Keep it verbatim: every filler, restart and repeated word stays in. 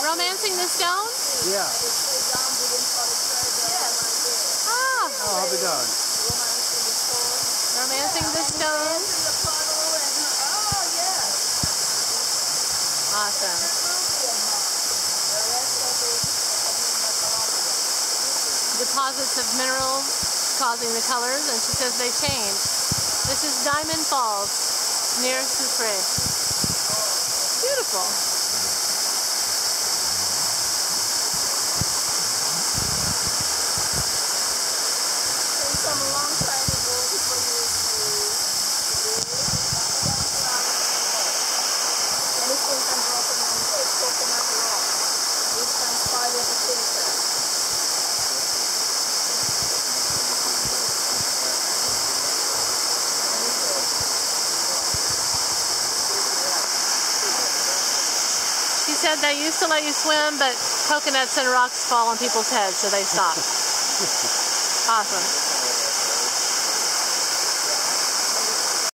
romancing the stone? Yeah. Ah. Oh, I'll be done. Romancing the stone. Awesome. Deposits of minerals causing the colors, and she says they change. This is Diamond Falls near Soufriere. Beautiful. Some long time ago, people used to anything can drop in and take coconut rock, which can spoil the filter. She said they used to let you swim, but coconuts and rocks fall on people's heads, so they stopped. Awesome.